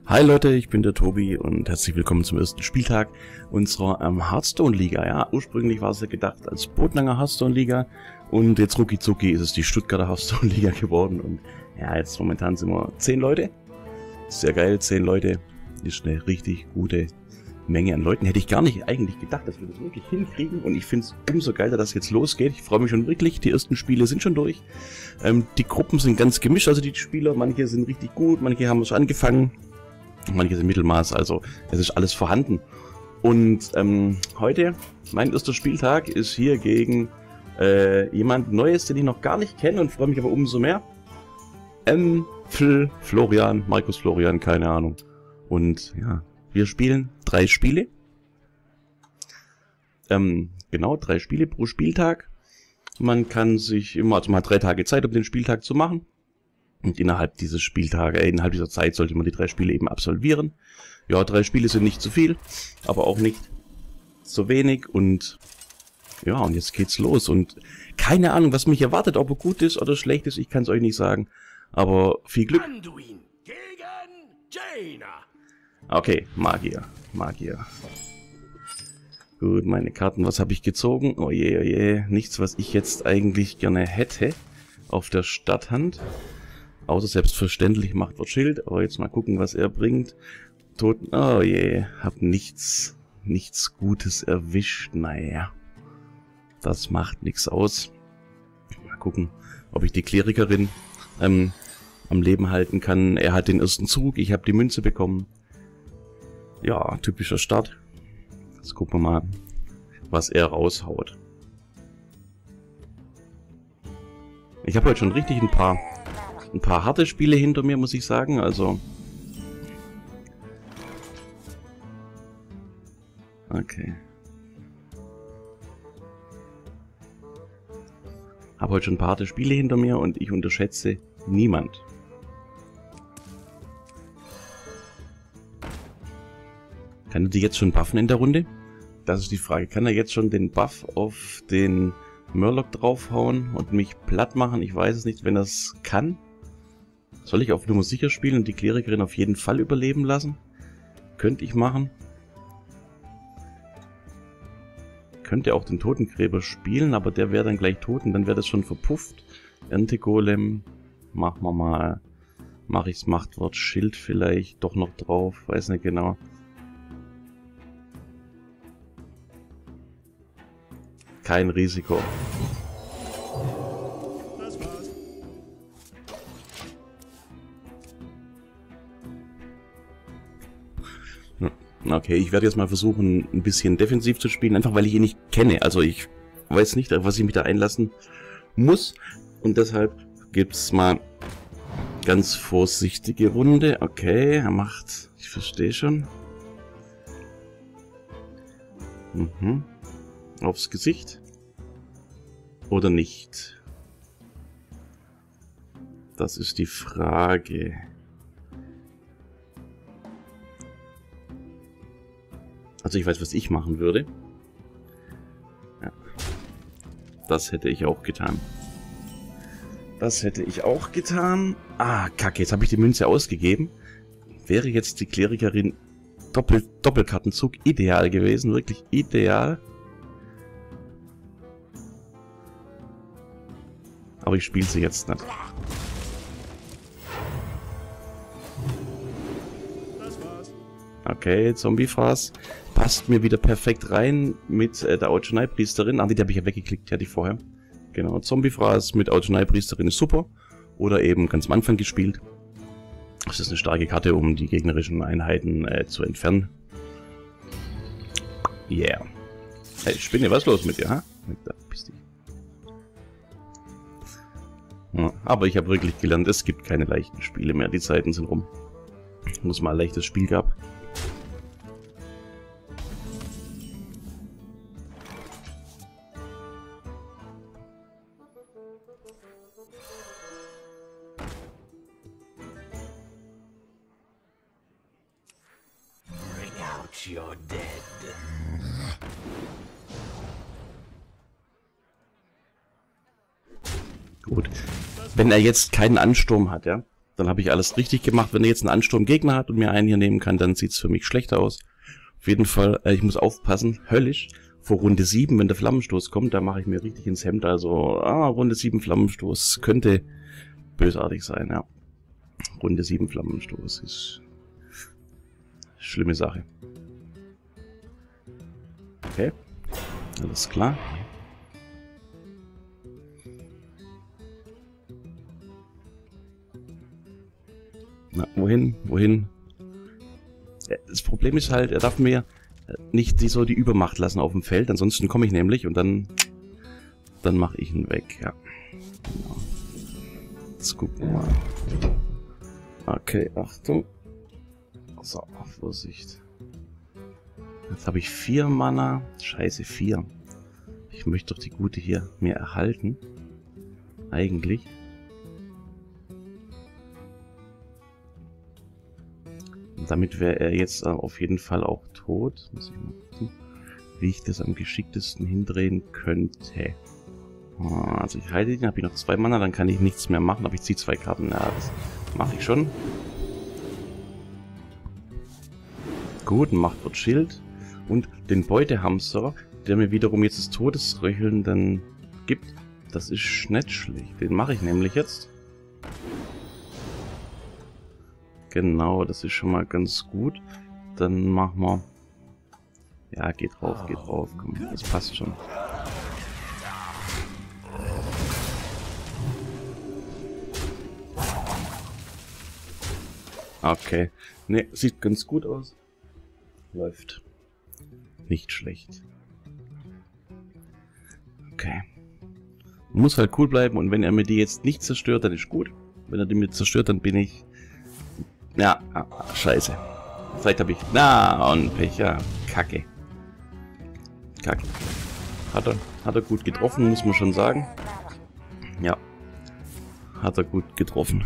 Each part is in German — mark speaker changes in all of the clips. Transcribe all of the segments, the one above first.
Speaker 1: Hi Leute, ich bin der Tobi und herzlich willkommen zum ersten Spieltag unserer Hearthstone-Liga. Ja, ursprünglich war es ja gedacht als Bootnanger Hearthstone-Liga und jetzt rucki zucki ist es die Stuttgarter Hearthstone-Liga geworden. Und ja, jetzt momentan sind wir 10 Leute. Sehr geil, 10 Leute. Ist eine richtig gute Menge an Leuten. Hätte ich gar nicht eigentlich gedacht, dass wir das wirklich hinkriegen. Und ich finde es umso geiler, dass es jetzt losgeht. Ich freue mich schon wirklich. Die ersten Spiele sind schon durch. Die Gruppen sind ganz gemischt, also die Spieler. Manche sind richtig gut, manche haben schon angefangen. Manche sind Mittelmaß, also es ist alles vorhanden. Und heute, mein erster Spieltag, ist hier gegen jemand Neues, den ich noch gar nicht kenne und freue mich aber umso mehr. Florian, Markus Florian, keine Ahnung. Und ja, wir spielen 3 Spiele. Genau, 3 Spiele pro Spieltag. Man kann sich immer, also man hat 3 Tage Zeit, um den Spieltag zu machen. Und innerhalb dieser Zeit sollte man die 3 Spiele eben absolvieren. Ja, 3 Spiele sind nicht zu viel, aber auch nicht zu wenig. Und ja, und jetzt geht's los. Und keine Ahnung, was mich erwartet, ob er gut ist oder schlecht ist, ich kann es euch nicht sagen. Aber viel Glück.
Speaker 2: Anduin gegen Jaina.
Speaker 1: Okay, Magier. Gut, meine Karten, was habe ich gezogen? Oh je, nichts, was ich jetzt eigentlich gerne hätte auf der Stadthand. Außer selbstverständlich Machtwort Schild. Aber jetzt mal gucken, was er bringt. Toten. Oh je, hab nichts Gutes erwischt. Naja, das macht nichts aus. Mal gucken, ob ich die Klerikerin am Leben halten kann. Er hat den ersten Zug, ich habe die Münze bekommen. Ja, typischer Start. Jetzt gucken wir mal, was er raushaut. Ich habe heute schon richtig ein paar harte Spiele hinter mir, muss ich sagen. Also okay. Habe heute schon ein paar harte Spiele hinter mir und ich unterschätze niemand. Kann er die jetzt schon buffen in der Runde? Das ist die Frage. Kann er jetzt schon den Buff auf den Murloc draufhauen und mich platt machen? Ich weiß es nicht, wenn er es kann. Soll ich auf Nummer sicher spielen und die Klerikerin auf jeden Fall überleben lassen? Könnte ich machen. Könnte auch den Totengräber spielen, aber der wäre dann gleich tot und dann wäre das schon verpufft. Erntegolem. Machen wir mal. Mache ich's Machtwort Schild vielleicht doch noch drauf. Weiß nicht genau. Kein Risiko. Okay, ich werde jetzt mal versuchen, ein bisschen defensiv zu spielen, einfach weil ich ihn nicht kenne. Also ich weiß nicht, auf was ich mich da einlassen muss. Und deshalb gibt's mal ganz vorsichtige Runde. Okay, er macht... Ich verstehe schon. Aufs Gesicht. Oder nicht? Das ist die Frage. Also ich weiß, was ich machen würde. Ja. Das hätte ich auch getan. Ah, kacke, jetzt habe ich die Münze ausgegeben. Wäre jetzt die Klerikerin Doppelkartenzug ideal gewesen. Wirklich ideal. Aber ich spiele sie jetzt nicht. Okay, Zombiefraß. Passt mir wieder perfekt rein mit der Auchenai-Priesterin. Ah, die habe ich ja weggeklickt, die hatte ich vorher. Genau, Zombiefraß mit Auchenai-Priesterin ist super. Oder eben ganz am Anfang gespielt. Das ist eine starke Karte, um die gegnerischen Einheiten zu entfernen. Yeah. Hey, Spinne, was ist los mit dir, ha? Da bist du. Ja, aber ich habe wirklich gelernt, es gibt keine leichten Spiele mehr. Die Zeiten sind rum. Wo es mal ein leichtes Spiel gab.
Speaker 2: You're dead.
Speaker 1: Gut. Wenn er jetzt keinen Ansturm hat, ja, Dann habe ich alles richtig gemacht. Wenn er jetzt einen Ansturm-Gegner hat und mir einen hier nehmen kann, dann sieht es für mich schlechter aus. Auf jeden Fall, ich muss aufpassen, höllisch. Vor Runde 7, wenn der Flammenstoß kommt, da mache ich mir richtig ins Hemd. Also, Runde 7 Flammenstoß könnte bösartig sein, ja. Runde 7 Flammenstoß ist schlimme Sache. Okay, alles klar. Na, wohin? Wohin? Das Problem ist halt, er darf mir nicht so die Übermacht lassen auf dem Feld, ansonsten komme ich nämlich und dann mache ich ihn weg, ja. Genau. Jetzt gucken wir mal. Okay, Achtung. So, Vorsicht. Jetzt habe ich 4 Mana. Scheiße, 4. Ich möchte doch die gute hier mir erhalten. Eigentlich. Und damit wäre er jetzt auf jeden Fall auch tot. Muss ich mal gucken, wie ich das am geschicktesten hindrehen könnte. Also ich halte den, habe ich noch 2 Mana, dann kann ich nichts mehr machen, aber ich ziehe 2 Karten. Ja, das mache ich schon. Gut, macht dort Schild. Und den Beutehamster, der mir wiederum jetzt das Todesröcheln dann gibt, das ist nicht schlecht. Den mache ich nämlich jetzt. Genau, das ist schon mal ganz gut. Dann machen wir... Ja, geht drauf, komm, das passt schon. Okay, ne, sieht ganz gut aus. Läuft. Nicht schlecht. Okay. Muss halt cool bleiben und wenn er mir die jetzt nicht zerstört, dann ist gut. Wenn er die mir zerstört, dann bin ich... Ja, scheiße. Vielleicht habe ich... Na, und Pech, ja. Kacke. Kacke. Hat er gut getroffen, muss man schon sagen. Ja. Hat er gut getroffen.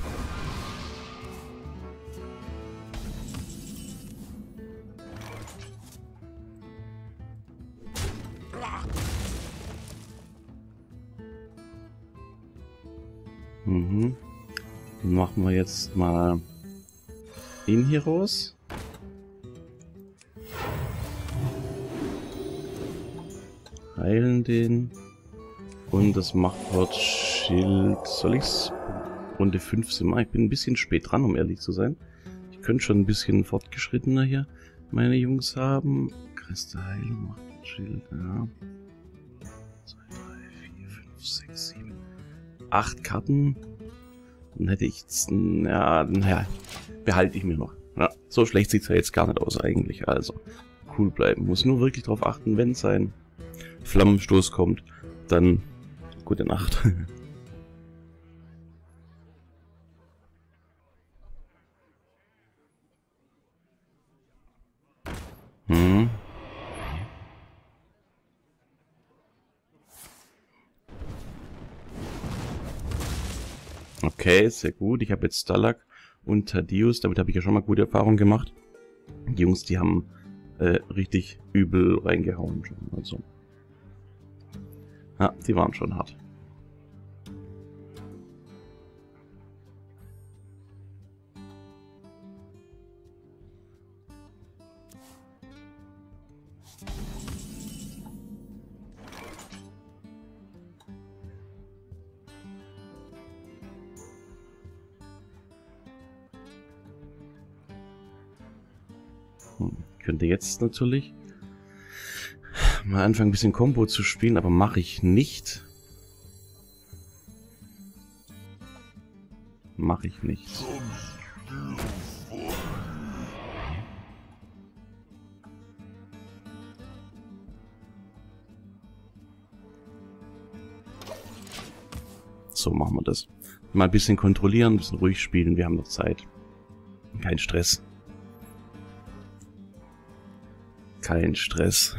Speaker 1: Mhm. Dann machen wir jetzt mal ihn hier raus. Heilen den. Und das macht dort Schild. Soll ich's? Runde 15 mal. Ich bin ein bisschen spät dran, um ehrlich zu sein. Ich könnte schon ein bisschen fortgeschrittener hier meine Jungs haben. Kreiste Heilung macht dort Schild, ja. 2, 3, 4, 5, 6, 7, 8 Karten. Dann hätte ich jetzt, ja, naja, behalte ich mir noch. Ja, so schlecht sieht es ja jetzt gar nicht aus eigentlich. Also, cool bleiben. Muss nur wirklich darauf achten, wenn sein Flammenstoß kommt, dann gute Nacht. Okay, sehr gut. Ich habe jetzt Stalak und Thaddeus. Damit habe ich ja schon mal gute Erfahrungen gemacht. Die Jungs, die haben richtig übel reingehauen schon. Also. Ja, die waren schon hart. Könnte jetzt natürlich mal anfangen, ein bisschen Combo zu spielen, aber mache ich nicht. Mache ich nicht. So machen wir das. Mal ein bisschen kontrollieren, ein bisschen ruhig spielen, wir haben noch Zeit. Kein Stress. Kein Stress.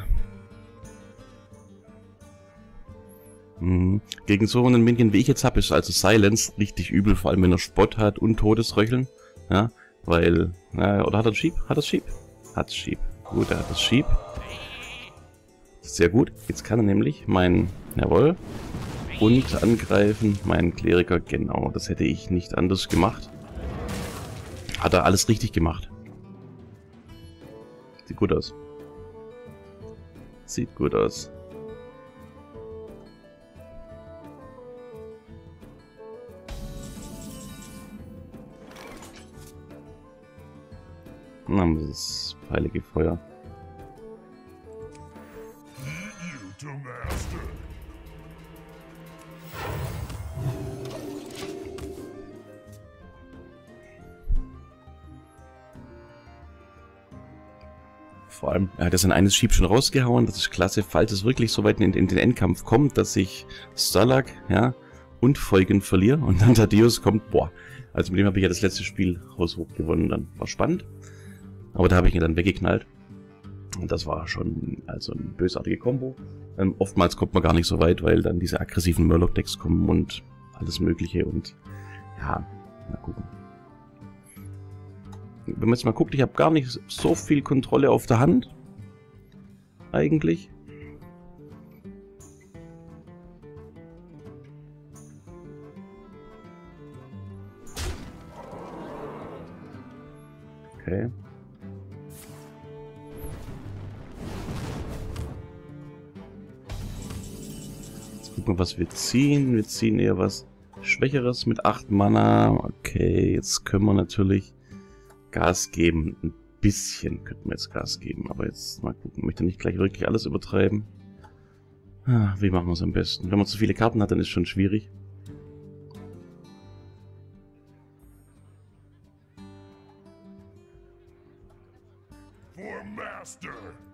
Speaker 1: Gegen so einen Minion wie ich jetzt habe, ist also Silence richtig übel, vor allem wenn er Spott hat und Todesröcheln. Ja, weil, oder hat er Sheep? Hat er Sheep? Hat Sheep. Gut, er hat das Sheep. Sehr gut. Jetzt kann er nämlich jawohl, und angreifen, meinen Kleriker, genau. Das hätte ich nicht anders gemacht. Hat er alles richtig gemacht. Sieht gut aus. Sieht gut aus. Dann haben wir das heilige Feuer. Vor allem, er hat ja sein eines Schieb schon rausgehauen, das ist klasse, falls es wirklich so weit in den Endkampf kommt, dass ich Starlak, ja, und Folgen verliere und dann Thaddeus kommt, boah. Also mit dem habe ich ja das letzte Spiel haushoch gewonnen, dann war spannend. Aber da habe ich ihn dann weggeknallt. Und das war schon also eine bösartige Kombo. Oftmals kommt man gar nicht so weit, weil dann diese aggressiven Murloc-Decks kommen und alles mögliche und ja, mal gucken. Wenn man jetzt mal guckt, ich habe gar nicht so viel Kontrolle auf der Hand. Eigentlich. Okay. Jetzt gucken wir, was wir ziehen. Wir ziehen eher was Schwächeres mit 8 Mana. Okay, jetzt können wir natürlich Gas geben. Ein bisschen könnten wir jetzt Gas geben. Aber jetzt mal gucken. Ich möchte nicht gleich wirklich alles übertreiben. Wie machen wir es am besten? Wenn man zu viele Karten hat, dann ist es schon schwierig.
Speaker 2: For Master!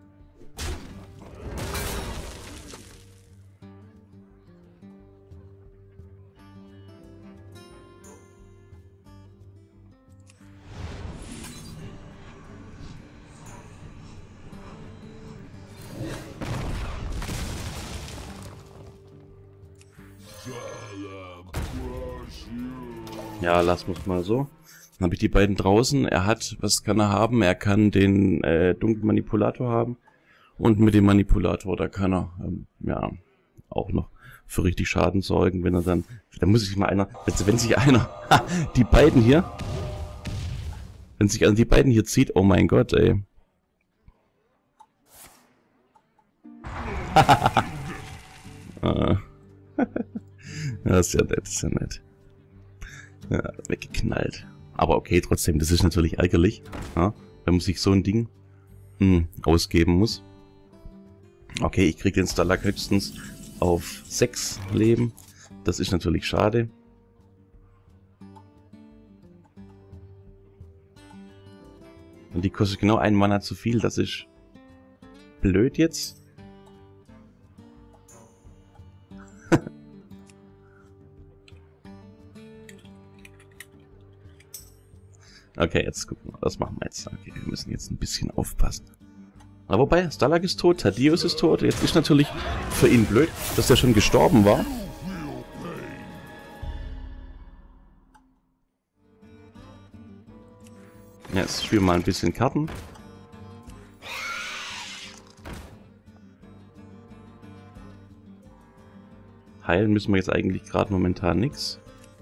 Speaker 1: Ja, lassen wir es mal so. Dann habe ich die beiden draußen. Er hat, was kann er haben? Er kann den dunklen Manipulator haben. Und mit dem Manipulator, da kann er, ja, auch noch für richtig Schaden sorgen, wenn er dann... Da muss sich mal einer... Wenn sich einer... die beiden hier... Wenn sich die beiden hier zieht, oh mein Gott, ey. Ja, ist ja nett, ist ja nett. Ja, weggeknallt. Aber okay, trotzdem, das ist natürlich ärgerlich, ja, wenn man sich so ein Ding ausgeben muss. Okay, ich kriege den Starlak höchstens auf 6 Leben. Das ist natürlich schade. Und die kostet genau 1 Mana zu viel. Das ist blöd jetzt. Okay, jetzt gucken wir, was machen wir jetzt? Okay, wir müssen jetzt ein bisschen aufpassen. Aber wobei, Starlak ist tot, Thaddeus ist tot. Jetzt ist natürlich für ihn blöd, dass er schon gestorben war. Ja, jetzt spielen wir mal ein bisschen Karten. Heilen müssen wir jetzt eigentlich gerade momentan nichts.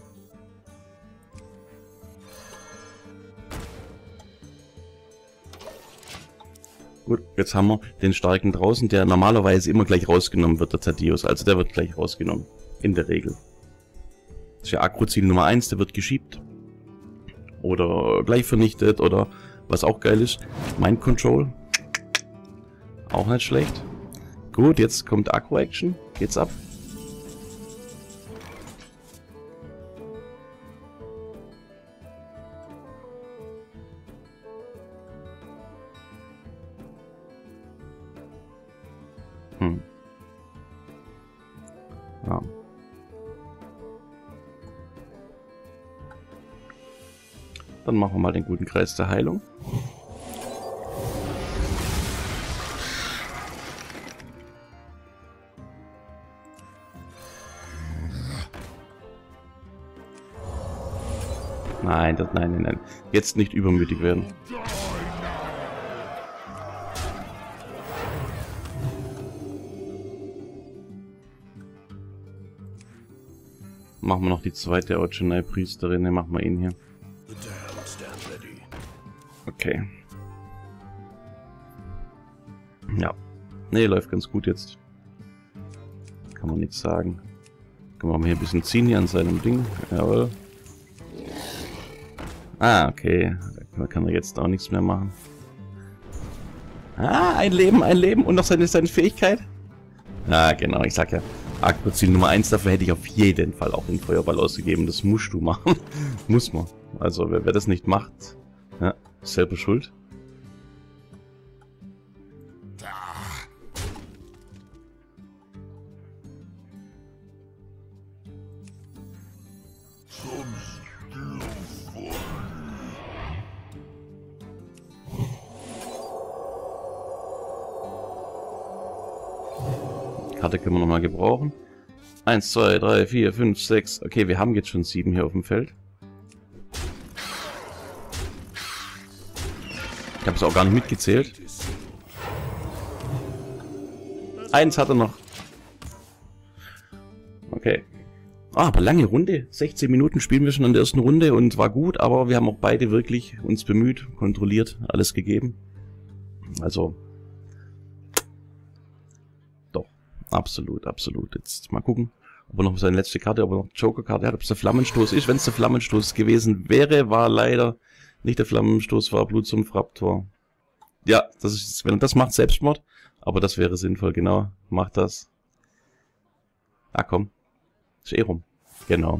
Speaker 1: Gut, jetzt haben wir den Starken draußen, der normalerweise immer gleich rausgenommen wird, der Thaddeus. Also der wird gleich rausgenommen. In der Regel. Das ist ja Aggro-Ziel Nummer 1, der wird geschiebt. Oder gleich vernichtet, oder was auch geil ist, Mind Control. Auch nicht schlecht. Gut, jetzt kommt Aggro-Action. Geht's ab. Ja. Dann machen wir mal den guten Kreis der Heilung. Nein, nein. Jetzt nicht übermütig werden. Machen wir noch die zweite Ojinai Priesterin, machen wir ihn hier.
Speaker 2: The damned stand ready.
Speaker 1: Okay. Ja. Ne, läuft ganz gut jetzt. Kann man nichts sagen. Können wir mal hier ein bisschen ziehen hier an seinem Ding. Jawohl. Ah, okay. Da kann er jetzt auch nichts mehr machen. Ah, ein Leben und noch seine Fähigkeit. Ah, genau, ich sag ja. Akroziel Nummer 1, dafür hätte ich auf jeden Fall auch den Feuerball ausgegeben. Das musst du machen. Muss man. Also, wer das nicht macht, ja, selber schuld. Karte können wir nochmal gebrauchen. 1, 2, 3, 4, 5, 6. Okay, wir haben jetzt schon 7 hier auf dem Feld. Ich habe es auch gar nicht mitgezählt. 1 hat er noch. Okay. Ah, aber lange Runde. 16 Minuten spielen wir schon in der ersten Runde und war gut, aber wir haben auch beide wirklich uns bemüht, kontrolliert, alles gegeben. Also, doch, absolut, absolut. Jetzt mal gucken, ob er noch seine letzte Karte, ob er noch Joker-Karte hat, ob es der Flammenstoß ist. Wenn es der Flammenstoß gewesen wäre, war leider nicht der Flammenstoß, war Blutsumpf-Raptor. Ja, das ist, wenn er das macht, Selbstmord. Aber das wäre sinnvoll, genau. Macht das. Ah, komm. Ist eh rum. Genau.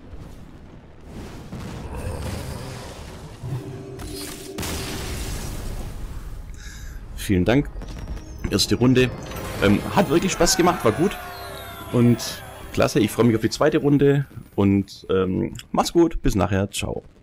Speaker 1: Vielen Dank. Erste Runde. Hat wirklich Spaß gemacht, war gut. Und klasse, ich freue mich auf die zweite Runde. Und mach's gut. Bis nachher. Ciao.